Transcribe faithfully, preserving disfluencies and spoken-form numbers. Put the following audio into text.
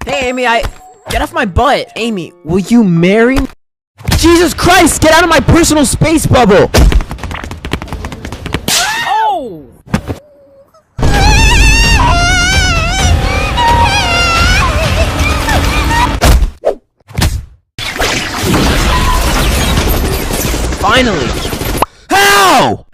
Hey, Amy, I... Get off my butt! Amy, will you marry me? Jesus Christ! Get out of my personal space bubble! Oh! Finally! How?